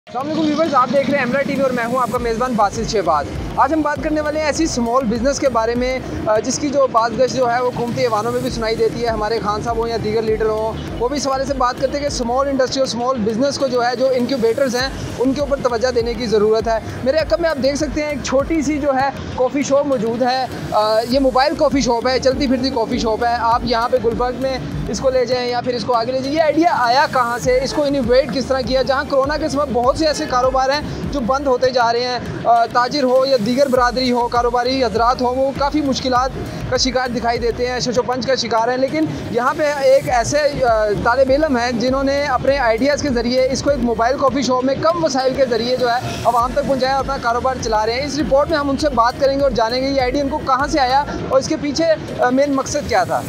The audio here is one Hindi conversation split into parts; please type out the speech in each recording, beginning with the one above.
अस्सलामुअलैकुम व्यूअर्स, आप देख रहे हैं एमरा टीवी और मैं हूं आपका मेज़बान बासित शहबाज। आज हम बात करने वाले हैं ऐसी स्मॉल बिज़नेस के बारे में जिसकी जो बात गश जो है वो हुकूमती ऐवानों में भी सुनाई देती है। हमारे खान साहब हों या दीगर लीडर हों, वो भी इस हवाले से बात करते हैं कि स्मॉल इंडस्ट्री और स्मॉल बिज़नेस को जो है जो इनक्यूबेटर्स हैं उनके ऊपर तवज्जो देने की ज़रूरत है। मेरे अकब में आप देख सकते हैं एक छोटी सी जो है कॉफ़ी शॉप मौजूद है। ये मोबाइल कॉफ़ी शॉप है, चलती फिरती कॉफ़ी शॉप है। आप यहाँ पर गुलबर्ग में इसको ले जाएँ या फिर इसको आगे ले जाइए। ये आइडिया आया कहाँ से, इसको इनोवेट किस तरह किया? जहाँ कोरोना के समय बहुत से ऐसे कारोबार हैं जो बंद होते जा रहे हैं, ताजिर हो या दीगर बरादरी हो, कारोबारी हजरात हो, वो काफ़ी मुश्किलात का शिकार दिखाई देते हैं, शशोपंच का शिकार हैं। लेकिन यहाँ पे एक ऐसे तालिब इल्म हैं जिन्होंने अपने आइडियाज़ के ज़रिए इसको एक मोबाइल कॉफ़ी शॉप में कम वसाइल के ज़रिए जो है आवाम तक पहुँचाया, अपना कारोबार चला रहे हैं। इस रिपोर्ट में हम उनसे बात करेंगे और जानेंगे ये आइडिया उनको कहाँ से आया और इसके पीछे मेन मकसद क्या था।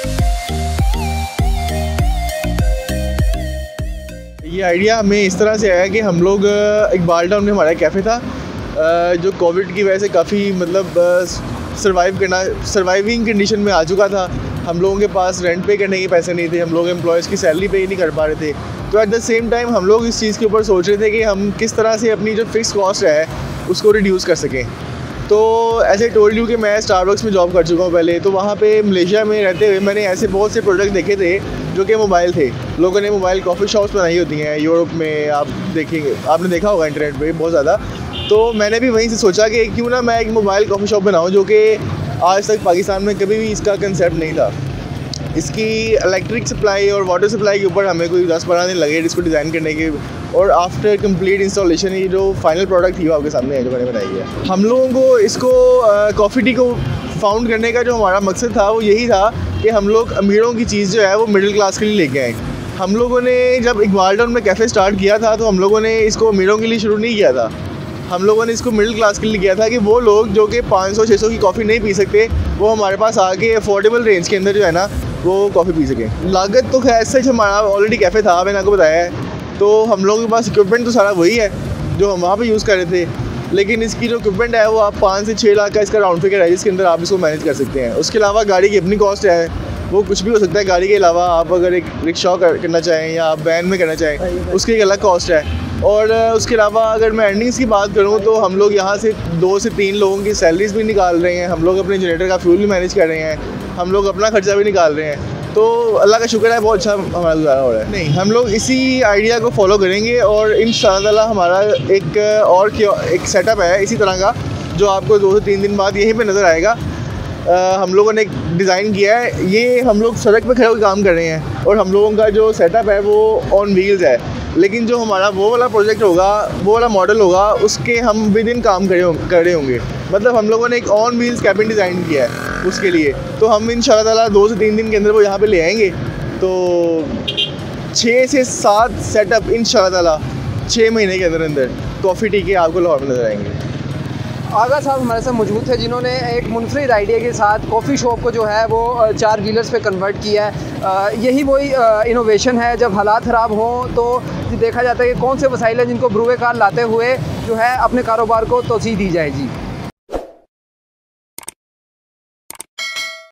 ये आइडिया हमें इस तरह से आया कि हम लोग इकबाल टाउन में हमारा कैफ़े था जो कोविड की वजह से काफ़ी सर्वाइविंग कंडीशन में आ चुका था। हम लोगों के पास रेंट पे करने के पैसे नहीं थे, हम लोग एम्प्लॉयज़ की सैलरी पे ही नहीं कर पा रहे थे। तो एट द सेम टाइम हम लोग इस चीज़ के ऊपर सोच रहे थे कि हम किस तरह से अपनी जो फिक्स कॉस्ट है उसको रिड्यूस कर सकें। तो ऐसे टोल्ड यू कि मैं स्टारबक्स में जॉब कर चुका हूँ पहले, तो वहाँ पे मलेशिया में रहते हुए मैंने ऐसे बहुत से प्रोडक्ट देखे थे जो कि मोबाइल थे। लोगों ने मोबाइल कॉफ़ी शॉप्स बनाई होती हैं यूरोप में, आप देखेंगे, आपने देखा होगा इंटरनेट पे बहुत ज़्यादा। तो मैंने भी वहीं से सोचा कि क्यों ना मैं एक मोबाइल कॉफ़ी शॉप बनाऊँ, जो कि आज तक पाकिस्तान में कभी भी इसका कंसेप्ट नहीं था। इसकी इलेक्ट्रिक सप्लाई और वाटर सप्लाई के ऊपर हमें कोई 10-12 दिन लगे इसको डिज़ाइन करने के, और आफ्टर कंप्लीट इंस्टॉलेशन ये जो फाइनल प्रोडक्ट थी वो आपके सामने है जो मैंने बनाई है। हम लोगों को इसको कॉफ़ी टी को फाउंड करने का जो हमारा मकसद था वो यही था कि हम लोग अमीरों की चीज़ जो है वो मिडिल क्लास के लिए लेके आएँ। हम लोगों ने जब इकबाल टाउन में कैफ़े स्टार्ट किया था तो हम लोगों ने इसको अमीरों के लिए शुरू नहीं किया था, हम लोगों ने इसको मिडिल क्लास के लिए किया था कि वो लोग जो कि 500-600 की कॉफ़ी नहीं पी सकते वो हमारे पास आके अफोर्डेबल रेंज के अंदर जो है ना वो कॉफ़ी पी सकें। लागत तो खैर सच हमारा ऑलरेडी कैफ़े था, मैंने आपको बताया है, तो हम लोगों के पास इक्विपमेंट तो सारा वही है जो हम वहाँ पे यूज़ कर रहे थे। लेकिन इसकी जो इक्विपमेंट है वो आप 5 से 6 लाख का इसका राउंड फिगर है जिसके अंदर आप इसको मैनेज कर सकते हैं। उसके अलावा गाड़ी की अपनी कॉस्ट है, वो कुछ भी हो सकता है। गाड़ी के अलावा आप अगर एक रिक्शा करना चाहें या आप वैन में करना चाहें उसकी एक अलग कॉस्ट है। और उसके अलावा अगर मैं अर्निंग्स की बात करूँ तो हम लोग यहाँ से 2 से 3 लोगों की सैलरीज भी निकाल रहे हैं, हम लोग अपने जनरेटर का फ्यूल भी मैनेज कर रहे हैं, हम लोग अपना खर्चा भी निकाल रहे हैं। तो अल्लाह का शुक्र है बहुत अच्छा हमारा गुजारा हो रहा है। नहीं, हम लोग इसी आइडिया को फॉलो करेंगे और इंशाअल्लाह हमारा एक सेटअप है इसी तरह का जो आपको 2 से 3 दिन बाद यहीं पे नज़र आएगा। हम लोगों ने एक डिज़ाइन किया है, ये हम लोग सड़क पे खड़े होकर काम कर रहे हैं और हम लोगों का जो सेटअप है वो ऑन व्हील्स है। लेकिन जो हमारा वो वाला प्रोजेक्ट होगा, वो वाला मॉडल होगा, उसके हम विद इन काम कर रहे होंगे। मतलब हम लोगों ने एक ऑन व्हील्स कैबिन डिज़ाइन किया है उसके लिए, तो हम इंशाअल्लाह 2 से 3 दिन के अंदर वो यहाँ पे ले आएंगे। तो 6 से 7 सेटअप इंशाअल्लाह 6 महीने के अंदर कॉफ़ी टी के आपको लाहौर में नज़र आएंगे। आगा साहब हमारे साथ मौजूद थे जिन्होंने एक मुनफरिद आइडिया के साथ कॉफ़ी शॉप को जो है वो 4 व्हीलर्स पे कन्वर्ट किया है। यही वही इनोवेशन है। जब हालात ख़राब हों तो देखा जाता है कि कौन से वसाइल हैं जिनको बरूए कार लाते हुए जो है अपने कारोबार को तोसी दी जाए। जी।